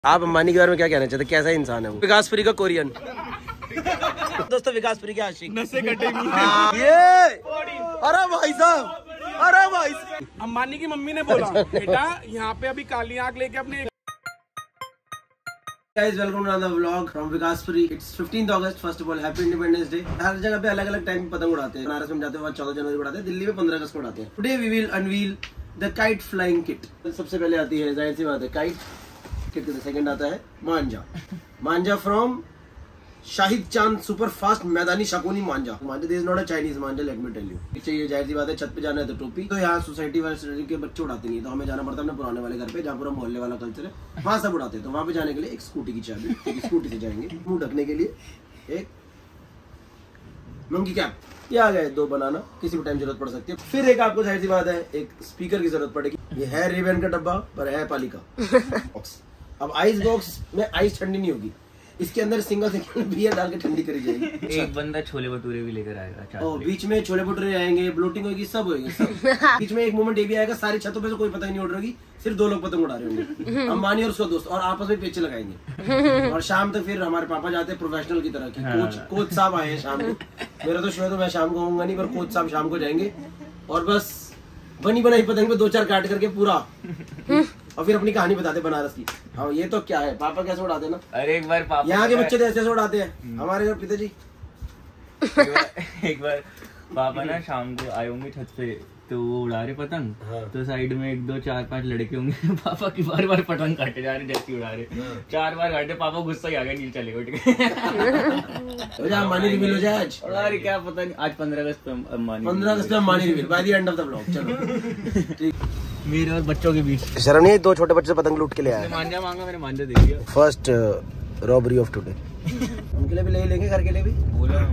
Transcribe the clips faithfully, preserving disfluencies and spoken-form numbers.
आप अंबानी के बारे में क्या कहना चाहते हैं, कैसा इंसान है वो? विकासपुरी का कोरियन दोस्तों, विकासपुरी के आशिक नशे कटेंगे। ये अरे भाई साहब, अरे भाई अंबानी की मम्मी ने बोला बेटा यहाँ पे अभी काली आंख लेके अपने Guys, welcome to another vlog from Vikaspuरी। It's fifteenth August, first of all, Happy Independence Day। हर जगह पे अलग अलग टाइम पे पतंग उड़ाते हैं। बनारस में जाते हैं चौदह जनवरी को उड़ाते हैं, दिल्ली में पंद्रह अगस्त को उड़ाते हैं। Today we will unveil the kite flying kit। सबसे पहले आती है, जाहिर सी बात है, काइट किट के सेकंड आता है मांझा। मांझा फ्रॉम शाहिद चांद सुपर फास्ट मैदानी शाकुनी मांझा। मांझा this is not a Chinese मांझा, लेट मी टेल यू। चाहिए जाहिर सी बात है, छत पे जाना है तो टोपी। तो यहाँ सोसाइटी वाले के बच्चे उड़ाते नहीं, तो हमें जाना पड़ता है अपने पुराने वाले घर पे, जहाँ पूरा मोहल्ले वाला कल्चर है, वहाँ सब उड़ाते हैं। तो वहाँ पे जाने के लिए एक स्कूटी की चाबी, एक स्कूटी से जाएंगे। मुंह ढकने के लिए एक मंकी कैप, ये आ गए दो बनाना, किसी भी टाइम जरूरत पड़ सकती है। फिर एक आपको जाहिर सी बात है एक स्पीकर की जरूरत पड़ेगी। ये है रेबन का डब्बा, पर है पालिका। अब आइस बॉक्स में आइस ठंडी नहीं होगी, इसके अंदर सिंगल सिंगल बियर डाल के ठंडी करी जाएगी। एक बंदा छोले भटूरे भी लेकर आएगा। ओ, बीच में छोले भटूरे आएंगे, ब्लोटिंग होगी, सब होगी सब। बीच में एक मोमेंट ये भी आएगा, सारी छतों पे से कोई पतंग नहीं उड़ रही, सिर्फ दो लोग पतंग उड़ा रहे होंगे, अंबानी और उसका दोस्त, और आपस में पेचे लगाएंगे। और शाम तक फिर हमारे पापा जाते हैं प्रोफेशनल की तरह की, कोच कोच साहब आए हैं शाम को। मेरा तो शो है तो मैं शाम को आऊंगा नहीं, पर कोच साहब शाम को जाएंगे और बस बनी बनाई पतंग पे दो चार काट करके पूरा, और फिर अपनी कहानी बताते बनारस की। हाँ, ये तो क्या है, पापा कैसे उड़ाते हैं ना। अरे एक बार पापा, यहाँ के बच्चे तो ऐसे उड़ाते हैं, हमारे घर पिताजी। एक बार, एक बार पापा ना शाम को आए होंगे छत पे, तो वो उड़ा रहे पतंग। हाँ। तो साइड में एक दो चार पांच लड़के होंगे, पापा की बार बार पतंग काटे जा रहे, जैसी उड़ा रहे। हाँ। चार बार काटे, पापा गुस्सा ही आ गया, नीचे चले गए। अंबानी रिवील हो जाए आज। अरे क्या पता नहीं, आज पंद्रह अगस्त पे अंबानी, पंद्रह अगस्त पे Ambani reveal by the end of the blog. चलो ठीक, मेरे और बच्चों के बीच शर्म नहीं, दो छोटे बच्चे पतंग लूट के ले आए। मांझा मांगा, मैंने मांझा दे दिया। First robbery of today. उनके लिए भी ले लेंगे, घर के लिए भी बोला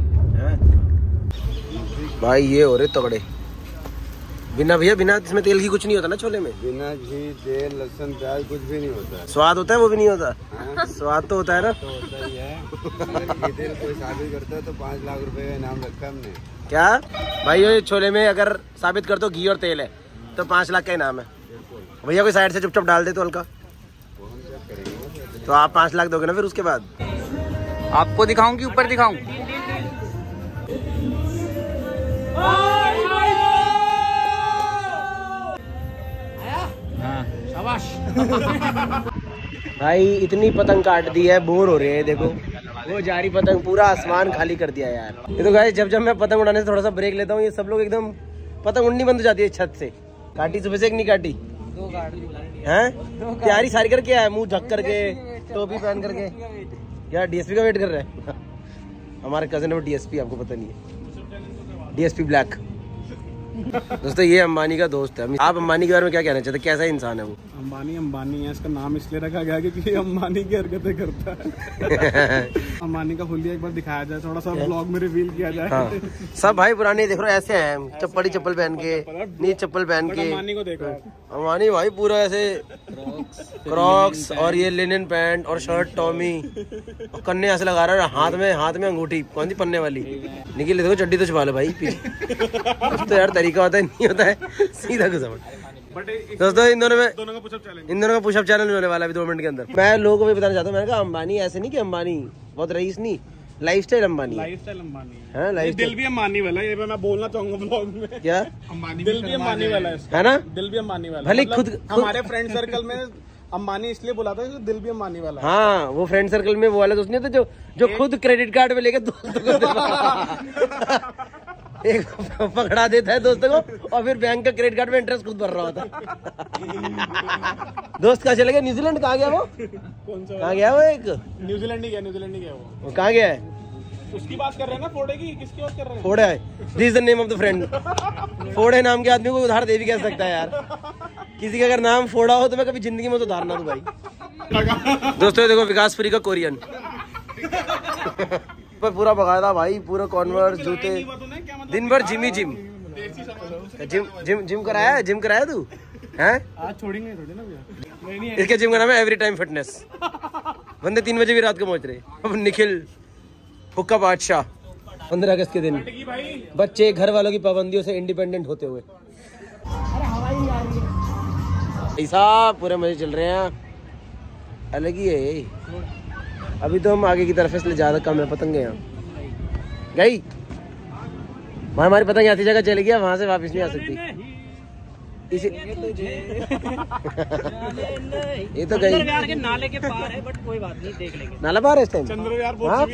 भाई। ये हो रहे तगड़े, बिना भैया बिना इसमें तेल की कुछ नहीं होता ना छोले में। बिना घी तेल लहसुन प्याज कुछ भी नहीं होता है। स्वाद होता है वो भी नहीं होता। हाँ? स्वाद तो होता है ना। तो होता ही है। घी तेल कोई शादी करता है तो पाँच लाख रुपए का इनाम रखा हमने। क्या भाई, ये छोले में अगर साबित कर दो घी और तेल है तो पाँच लाख का इनाम है। भैया कोई साइड से चुपचाप डाल दे तो हल्का, तो आप पाँच लाख दोगे ना। फिर उसके बाद आपको दिखाऊं कि ऊपर दिखाऊं? भाई इतनी पतंग काट दी है, बोर हो रहे हैं। देखो वो जारी पतंग, पूरा आसमान खाली कर दिया यार। ये तो गाइस, जब जब मैं पतंग उड़ाने से थोड़ा सा ब्रेक लेता हूँ, ये सब लोग एकदम पतंग उड़नी बंद हो जाती है छत से। काटी सुबह से एक नहीं काटी हैं, तैयारी सारी करके आया, मुंह ढक करके, टोपी पहन करके। क्या डीएसपी का वेट कर रहे हैं? हमारे कजन है डीएसपी, आपको पता नहीं है, डीएसपी ब्लैक। दोस्तों ये अंबानी का दोस्त है। आप अंबानी के बारे में क्या कहना चाहते हैं, कैसा इंसान है वो? अंबानी अंबानी है, इसका नाम इसलिए रखा गया क्योंकि अंबानी की हरकतें करता है। अंबानी का हुलिया एक बार दिखाया जाए, थोड़ा सा ब्लॉग में रिवील किया जाए। हाँ। सब भाई पुराने देख रहे हो ऐसे हैं, चप्पल चप्पल पहन के, नी चप्पल पहन के। अंबानी को देखो, अंबानी भाई पूरा ऐसे क्रॉक्स और ये लिनन पैंट और शर्ट टॉमी, कन्ने ऐसे लगा रहा है, हाथ में हाथ में अंगूठी, कौन सी पन्ने वाली। निकल देखो चड्डी तो छुपा लो भाई पीछे। तो यार तरीका होता है, नहीं होता है सीधा घुसमट। दोस्तों इन दोनों में दोनों का पुशअप चैलेंज इन दोनों का पुशअप चैलेंज होने वाला है दो मिनट के अंदर। मैं लोगों को भी बताना चाहता हूँ, मैंने कहा अंबानी ऐसे नहीं कि अंबानी बहुत रईस नहीं, लाइफस्टाइल अंबानी, लाइफस्टाइल अंबानी है, लाइफ दिल भी अंबानी वाला है। ये मैं बोलना चाहूंगा ब्लॉग में, क्या अंबानी दिल भी अंबानी वाला है ना, दिल भी अंबानी वाला। भले खुद हमारे फ्रेंड सर्कल में अंबानी इसलिए बुलाता है दिल भी अंबानी वाला। हाँ, वो फ्रेंड सर्कल में वो वाला दोस्त नहीं होता जो जो खुद क्रेडिट कार्ड पे लेके दोस्तों को एक पकड़ा देता है दोस्तों को, और फिर बैंक का क्रेडिट कार्ड में इंटरेस्ट खुद भर रहा होता है। दोस्त कहाँ चले गया? न्यूजीलैंड कहाँ गया वो? कौन सा? कहाँ गया वो? एक न्यूजीलैंड ही गया, न्यूजीलैंड ही गया वो। वो कहाँ गया है? उसकी बात कर रहे हैं ना, फोड़े की? किसकी बात कर रहे हैं? फोड़े है, this is the name of the friend. फोड़े नाम के आदमी को उधार दे भी कह सकता है यार। किसी का अगर नाम फोड़ा हो तो मैं कभी जिंदगी में तो उधार ना दूं भाई। दोस्तों देखो विकासपुरी का कोरियन पर पूरा बकायदा भाई, पूरा कॉन्वर्स जूते, दिन भर जिम ही जिम जिम जिम जिम कराया है, जिम कराया तू हैं? आज छोड़ेंगे थोड़ी ना भैया। इसके जिम का नाम है एवरी टाइम फिटनेस। बंदे तीन बजे भी रात को पहुंच रहे। अब निखिल हुक्का बादशाह, पंद्रह अगस्त के दिन बच्चे घर वालों की पाबंदियों से इंडिपेंडेंट होते हुए ऐसा पूरे मजे चल रहे हैं। अलग ही है ये। अभी तो हम आगे की तरफ इसलिए ज्यादा कम है पतंगे यहाँ गई। वहाँ हमारी पतंग ऐसी जगह चली गया, वहाँ से वापस नहीं आ सकती। इसी ये तो गई के नाले के पार है, बट कोई बात नहीं, देख लेंगे। नाला पार है इस टाइम चंद्रविहार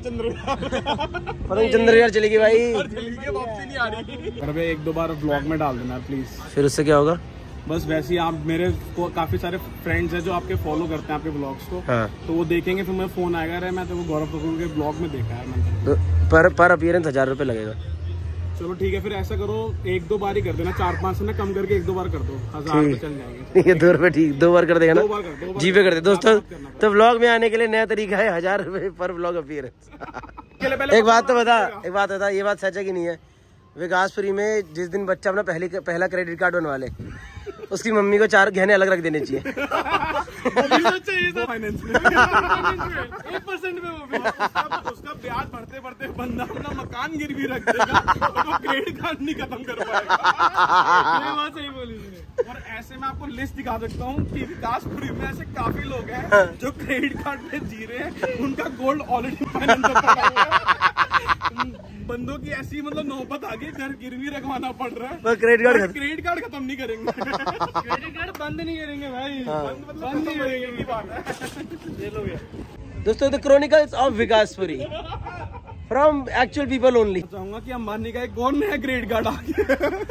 पतंग चंद्रविहार चलेगी भाई। वापसी नहीं आ रही। एक दो बार ब्लॉग में डाल देना प्लीज। फिर उससे क्या होगा? बस वैसे ही आप मेरे को काफी सारे फ्रेंड्स हैं जो आपके फॉलो करते हैं आपके ब्लॉग्स को। हाँ। तो वो देखेंगे, फिर मैं फोन आएगा, अरे मैं तो गौरव कपूर के ब्लॉग में देखा है मैंने। तो पर पर अपीयरेंस हजार रुपए लगेगा। चलो ठीक है, फिर ऐसा करो एक दो बार ही कर देना, चार पाँच से ना कम करके एक दो बार कर दो, हजार रुपए चल जाएंगे। ये दो रुपए ठीक, दो बार कर देगा ना, जी पे कर दे दोस्तों। तो व्लॉग में आने के लिए नया तरीका है, हजार रुपए पर व्लॉग अपीयरेंस। एक बात तो बता, एक बात बता, ये बात सच है कि नहीं है? विकासपुरी में जिस दिन बच्चा अपना पहली पहला क्रेडिट कार्ड बनवा ले, उसकी मम्मी को चार गहने अलग रख देने चाहिए। उसका ब्याज बढ़ते बढ़ते बंदा अपना मकान गिरवी रख देगा, तो क्रेडिट कार्ड नहीं खत्म कर पाएगा। ये बात सही बोली तुमने। और ऐसे में आपको लिस्ट दिखा सकता हूँ कि विकासपुरी में ऐसे काफी लोग हैं जो क्रेडिट कार्ड पे जी रहे हैं, उनका गोल्ड ऑलरेडी फाइनेंस पड़ा हुआ है। बंदों की ऐसी मतलब नौबत आ गई, घर गिरवी रखवाना पड़ रहा है। क्रेडिट कार्ड क्रेडिट कार्ड खत्म नहीं करेंगे। क्रेडिट कार्ड बंद नहीं करेंगे भाई। हाँ। बंद मतलब बंद नहीं करेंगे की बात है। ये लो भैया दोस्तों, the chronicles of Vikaspuri from actual people only. चाहूंगा कि अंबानी का एक और नया क्रेडिट कार्ड आ गया।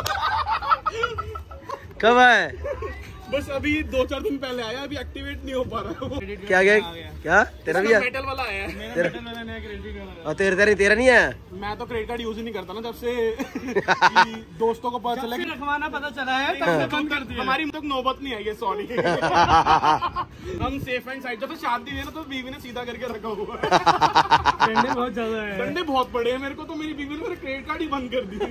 कब है? बस अभी दो चार दिन पहले आया, अभी एक्टिवेट नहीं हो पा रहा है। क्या गया? क्या तेरा भी है? मेटल वाला आया है। मेरा मेटल वाला नया क्रेडिट कार्ड। और तेरे तेरा तेरा नहीं आया? मैं तो क्रेडिट कार्ड यूज ही नहीं करता ना, जब से दोस्तों को पता चला कि रखवाना पता चला है तब से बंद कर दिया। हमारी तक नौबत नहीं आई है, सॉरी। हम सेफ एंड साइड। जब से शादी हुई है ना, तो बीवी ने सीधा करके रखा हुआ है। डंडे बहुत ज्यादा है, डंडे बहुत पड़े हैं मेरे को, तो मेरी बीवी ने मेरा क्रेडिट कार्ड ही बंद कर दिया।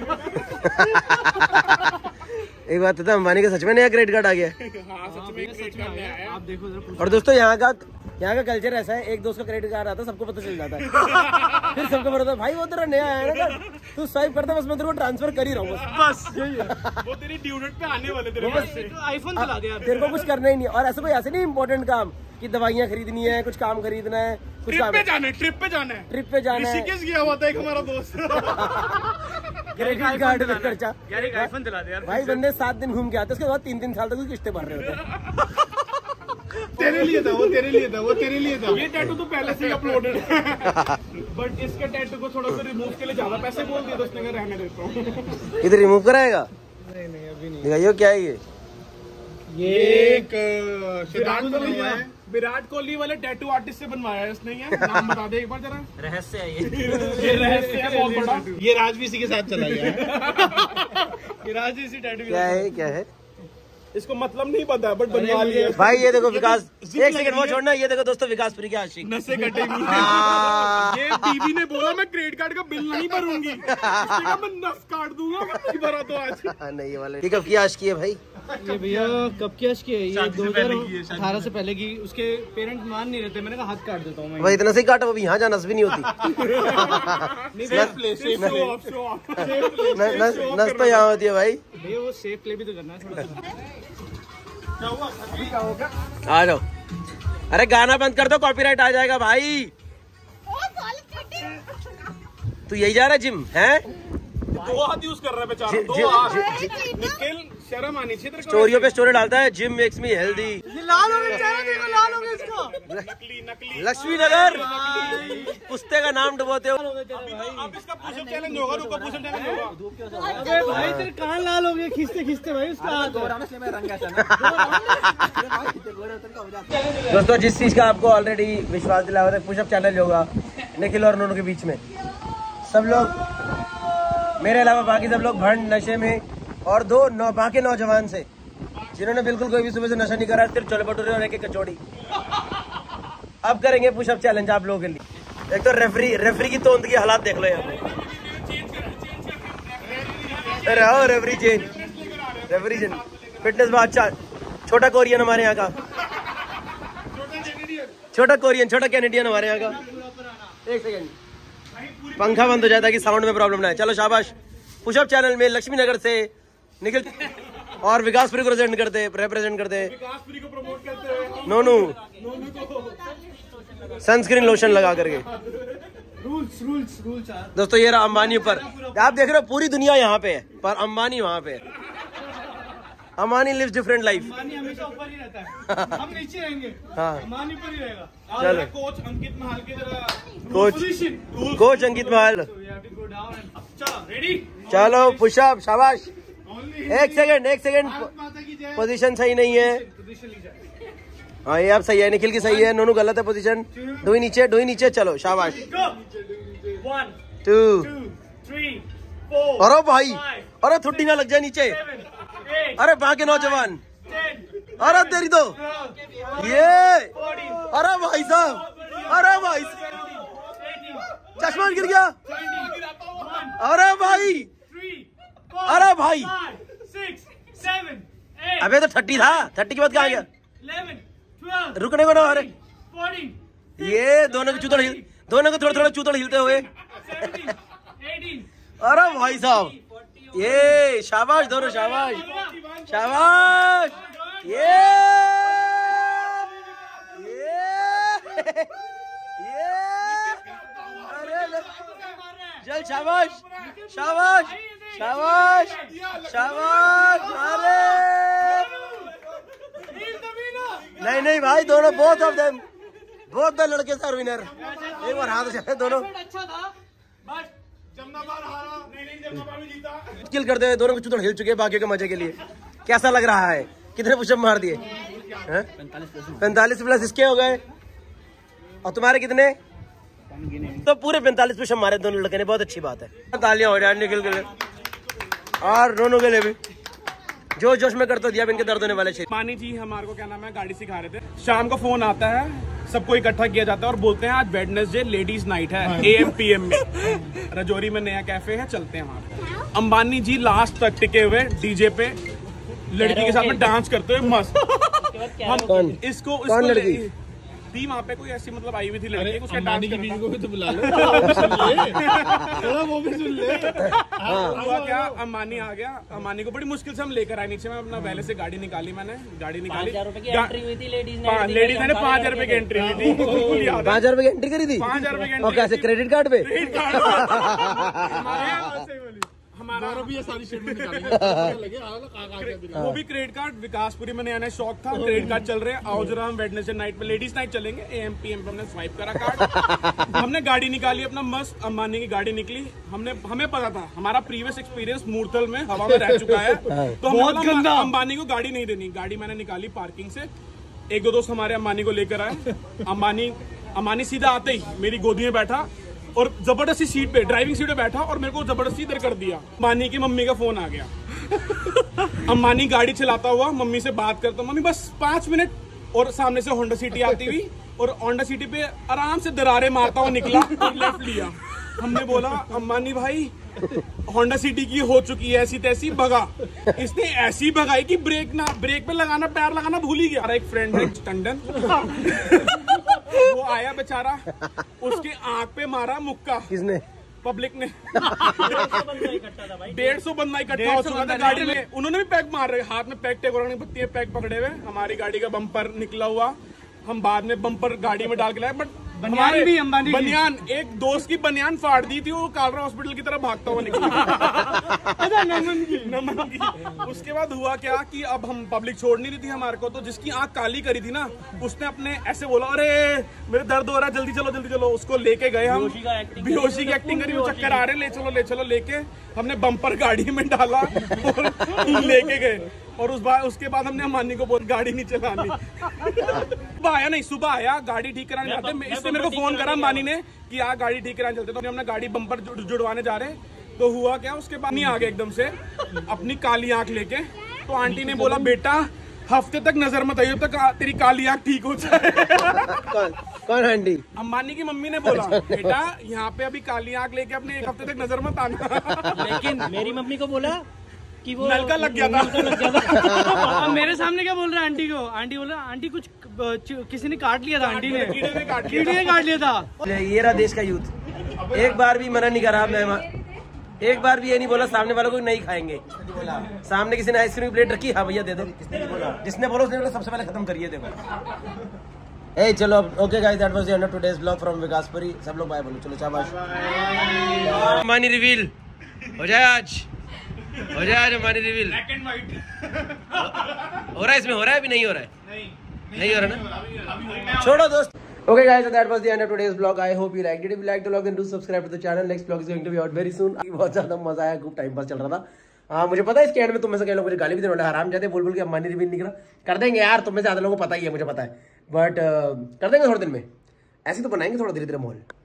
एक बात था, अंबानी का सच में नया क्रेडिट कार्ड आ गया। हाँ, सच में क्रेडिट कार्ड नया है। आप देखो जरा। और दोस्तों, यहाँ का यहाँ का कल्चर ऐसा है, एक दोस्त का क्रेडिट कार्ड आता है, सबको पता चल जाता है। फिर सबको पता है, भाई वो तेरा नया है ना, तू स्वाइप करता, बस मैं तेरे को ट्रांसफर कर ही रहा हूँ, बस बस यही है। वो तेरी ड्यू डेट पे आने वाले तेरे बस आईफोन चला दे, तेरे को कुछ करना ही नहीं। और ऐसा कोई ऐसे नहीं इम्पोर्टेंट काम कि दवाइयाँ खरीदनी है, कुछ काम खरीदना है, कुछ काम पे जाना है, ट्रिप पे जाना है, ट्रिप पे जाना है। ऋषिकेश गया हुआ था एक हमारा दोस्त, क्रेडिट कार्ड में खर्चा। यार एक आईफोन दिला दे यार। भाई बंदे सात दिन घूम के आते, उसके बाद तीन तीन साल तक उसकी किस्तें भर रहे होते। तेरे लिए था वो, तेरे लिए था वो, तेरे लिए था। ये टैटू तो पहले से अपलोडेड है, बट इसके टैटू को थोड़ा सा रिमूव के लिए ज्यादा पैसे बोल दिए, तो उसने कहा रहने देता हूँ। इधर रिमूव कराएगा? नहीं नहीं अभी नहीं। दिखाइए क्या है ये? ये एक विराट कोहली है, विराट कोहली वाले टैटू आर्टिस्ट से बनवाया है इसने। ये नाम बता दे एक बार जरा। रहस्य है ये। ये रहस्य है बहुत बड़ा। ये राज भी इसी के साथ चला गया है। ये राज भी इसी टैटू। क्या है क्या है? इसको मतलब नहीं पता बट बनवा लिया। भाई ये देखो विकास, एक सेकंड वो छोड़ना, ये देखो दोस्तों विकासपुरी के आशिक नशे कटेंगी। ये बीवी ने बोला मैं क्रेडिट कार्ड का बिल नहीं भरूंगी, मैं नस काट दूंगा, नहीं भरा तो आज। नहीं ये वाले कब की आशिकी है भाई? ये भैया कब की आशिकी है? ये दो हजार अठारह से पहले की। उसके पेरेंट्स मान नहीं रहते, मैंने कहा हाथ काट देता हूँ। भाई इतना से ही काटा, वो भी यहाँ जाना नस भी नहीं होती। नस तो यहाँ होती है भाई। भैया वो सेफ प्ले भी तो करना है थोड़ा सा। आ जाओ। अरे गाना बंद कर दो, कॉपीराइट आ जाएगा भाई। तू यही जा रहा है जिम है? दो हाथ यूज कर रहा है बेचारा, दो हाथ। निखिल शर्म आनी चाहिए। स्टोरियों पे स्टोरी डालता है, जिम मेक्स मी हेल्दी। लाल हो गया चेहरा, देखो लाल हो गया इसका। नकली नकली लक्ष्मी नगर पुस्ते का नाम डुबोते हो। अब इसका पुशअप चैलेंज होगा, रुको पुशअप चैलेंज होगा। अबे भाई तेरे कान लाल हो गए खींचते खींचते भाई उसका हाथ। दोस्तों, जिस चीज का आपको ऑलरेडी विश्वास दिलाया था, पुशअप चैलेंज होगा निखिल और नोनू के बीच में। सब लोग मेरे अलावा बाकी सब लोग भंड नशे में, और दो नौ बाकी नौजवान से जिन्होंने बिल्कुल कोई भी सुबह से नशा नहीं करा, सिर्फ छोले भटूरे और एक एक कचौड़ी। अब करेंगे पुशअप चैलेंज आप लोगों के लिए। एक तो रेफरी रेफरी की तोंद की हालात देख लो यार। रहो referee change, referee change. Fitness बहुत अच्छा। छोटा कोरियन हमारे यहाँ का, छोटा कोरियन, छोटा कैनेडियन हमारे यहाँ का। एक सेकेंड, पंखा बंद हो जाता है कि साउंड में प्रॉब्लम ना है। चलो शाबाश। पुशअप चैनल में लक्ष्मी नगर से निखिल और विकासपुरी को रिप्रेजेंट करते रिप्रेजेंट करते विकासपुरी को प्रमोट करते हैं नोनू नोनू को सनस्क्रीन लोशन लगा करके। रूल्स रूल्स रूल्स दोस्तों ये रहा अंबानी ऊपर, आप देख रहे हो पूरी दुनिया यहाँ पे है पर अंबानी वहाँ पे है। Ambani lives different life. Ambani हमेशा ऊपर ही रहता है, हम नीचे रहेंगे। हाँ अंबानी ऊपर ही रहेगा। चलो कोच अंकित महाल की तरह कोच कोच अंकित महाल। चलो रेडी, चलो पुशअप, शाबाश। एक सेकंड एक सेकंड, माता की जय। पोजीशन सही नहीं है। पोजीशन ली जाए। हाँ ये अब सही है, निखिल की सही है, नोनू गलत है पोजीशन। डोई नीचे डोई नीचे, चलो शाबाश। One two two three four अरे भाई, अरे थुट्टी ना लग जाए नीचे। अरे बाकी नौजवान, अरे तेरी तो ये, अरे भाई साहब, अरे भाई चश्मा गिर गया। अरे भाई, अरे भाई, अबे तो थर्टी था, थर्टी के बाद कहाँ गया? रुकने को ना। अरे ये दोनों के चूतड़ हिल, दोनों को थोड़ा थोड़ा चूतड़ हिलते हुए। अरे भाई साहब, ये शाबाश दोनों, शाबाश शाबाश। ये ये ये अरे चल शाबाश शाबाश शाबाश शाबाश। अरे नहीं नहीं भाई, दोनों both of them, both the लड़के सर विनर। एक बार हाथ चले दोनों। अच्छा था बट जमनाबाद हारा, नहीं नहीं जमनाबाद भी जीता। किल करते हुए दोनों को चूतड़ हिल चुके हैं बाकी के मजे के लिए। कैसा लग रहा है? कितने पुशअप मार दिए? पैंतालीस प्लस इसके हो गए। और तुम्हारे कितने? तो पूरे पैंतालीस पुशअप मारे दोनों लड़के ने, बहुत अच्छी बात है। तालियां हो जाए निखिल के लिए और दोनों के लिए भी, जो जोश में करते दिया इनके दर्द होने वाले क्षेत्र। मानी जी हमारे को क्या नाम है गाड़ी सिखा रहे थे। शाम को फोन आता है, सबको इकट्ठा किया जाता है और बोलते हैं आज वेडनेसडे लेडीज नाइट है ए एम पी एम में रजौरी में नया कैफे है, चलते हैं वहाँ। अंबानी जी लास्ट तक टिके हुए डीजे पे लड़की के साथ में डांस करते हुए मस्त। हम कौन? इसको कौन लड़की? थी वहाँ पे कोई ऐसी मतलब आई हुई थी लड़की, उसका डांस की बीवी को भी तो बुला लो। वो भी सुन ले। हुआ क्या, अम्बानी आ गया। अम्बानी को बड़ी मुश्किल से हम लेकर आए नीचे। मैं अपना पहले से गाड़ी निकाली, मैंने गाड़ी निकाली। हजार रुपए की एंट्री हुई थी लेडीज ने, लेडीज ने पाँच हजार रुपए की एंट्री हुई थी। बिल्कुल याद है। पाँच हजार रुपए की एंट्री करी थी? पाँच हजार रुपए की और कैसे, क्रेडिट कार्ड पे? क्रेडिट कार्ड हमारा भी ये सारी शेड में निकालेंगे। वो भी क्रेडिट कार्ड। विकासपुरी में नया नया शौक था, क्रेडिट कार्ड चल रहे हैं। आओ जरा हम वेडनेसडे नाइट में लेडीज नाइट चलेंगे। एएम पीएम पे हमने स्वाइप करा कार्ड। हमने गाड़ी निकाली अपना मस्त, अंबानी की गाड़ी निकली। हमने हमें पता था, हमारा प्रीवियस एक्सपीरियंस मूर्थल में हवा में रह चुका है, तो बहुत गंदा अंबानी को गाड़ी नहीं देनी। गाड़ी मैंने निकाली पार्किंग से, एक दो दोस्त हमारे अंबानी को लेकर आए। अंबानी अंबानी सीधा आते ही मेरी गोदी में बैठा और जबरदस्ती सीट पे, ड्राइविंग सीट पे बैठा और मेरे को जबरदस्ती इधर कर दिया। अंबानी की मम्मी का फोन आ गया। अंबानी गाड़ी चलाता हुआ मम्मी से बात करता, मम्मी बस पांच मिनट। और सामने से होंडा सिटी आती हुई और होंडा सिटी पे आराम से दरारे मारता हुआ निकला और लेफ्ट लिया। हमने बोला अंबानी भाई होंडा सिटी की हो चुकी है ऐसी तैसी, भगा। इसने ऐसी भगाई कि ब्रेक ना ब्रेक पे लगाना, पैर लगाना भूल ही गया। हमारा एक फ्रेंड है टंडन, वो आया बेचारा, उसके आंख पे मारा मुक्का। किसने? पब्लिक ने। डेढ़ सौ बंदा इकट्ठा हो चुका था गाड़ी में। उन्होंने भी पैक मार रहे, हाथ में पैक टेक और बत्ती पैक पकड़े हुए। हमारी गाड़ी का बम्पर निकला हुआ, हम बाद में बम्पर गाड़ी में डाल के लाए। बट बनियान भी अंबानी की। बनियान, एक दोस्त की बनियान फाड़ दी थी, वो कालरा हॉस्पिटल की तरफ भागता हुआ निकला। नमन की नमन की। उसके बाद हुआ क्या कि अब हम पब्लिक छोड़ नहीं रही थी हमारे को, तो जिसकी आंख काली करी थी ना, उसने अपने ऐसे बोला, अरे मेरे दर्द हो रहा है, जल्दी चलो जल्दी चलो। उसको लेके गए हम, बेहोशी की एक्टिंग करी, वो चक्कर आ रहे, ले चलो ले चलो। लेके हमने बम्पर गाड़ी में डाला और लेके गए। और उस बार उसके बाद हमने अंबानी को बोला गाड़ी नहीं चलानी। सुबह आया नहीं, सुबह आया गाड़ी ठीक कराने जाते, इसने मेरे को फोन करा अंबानी ने कि यार गाड़ी ठीक कराने चलते। तो हमने अपना गाड़ी बम्पर जुड़वाने जा रहे, तो हुआ क्या, उसके बाद नहीं आ गए एकदम से अपनी काली आंख लेके। तो आंटी ने बोला बेटा हफ्ते तक नजर मत आइए, तक तेरी काली आंख ठीक हो जाए। कौन कौन आंटी? अंबानी की मम्मी ने बोला बेटा यहाँ पे अभी काली आंख लेके अपने एक हफ्ते तक नजर मत आना। लेकिन मेरी मम्मी को बोला कि वो नलका लग गया था। लग गया था। मेरे सामने क्या बोल रहा है आंटी को? आंटी बोला आंटी कुछ किसी ने काट लिया था, आंटी ने कीड़े ने काट कीड़े ने काट लिया था। ये रहा देश का यूथ, एक बार भी मना नहीं करा मैं, एक बार भी ये नहीं बोला सामने वालों को नहीं खाएंगे। बोला सामने किसी ने आइसक्रीम की प्लेट रखी, हाँ भैया दे दो। किसने बोला? जिसने बोला उसने सबसे पहले खत्म करिए। देखो ए चलो okay guys, that was the end of today's blog from Vikaspuri. सब लोग बाय बोलो, चलो शाबाश। अंबानी रिवील हो जाए आज, हो जाए आज Ambani reveal. Black and white हो रहा है इसमें, हो रहा है अभी नहीं हो रहा है? नहीं नहीं हो रहा ना, छोड़ो दोस्त। Okay guys, so that was the end of today's vlog. I hope you liked it. If you liked the vlog, then do subscribe to the channel. Next vlog is going to be out very soon. बहुत ज्यादा मजा आया, खूब time pass चल रहा था। हाँ मुझे पता है इसके एंड में तुम में से कई लोग मुझे गाली भी देने वाले, हराम जाते बोल बोल के अंबानी रिवील निकला। कर देंगे यार, तुम में से ज्यादा लोगों को पता ही है, मुझे पता है, बट uh, कर देंगे थोड़े दिन में। ऐसे तो बनाएंगे थोड़ा धीरे धीरे माहौल।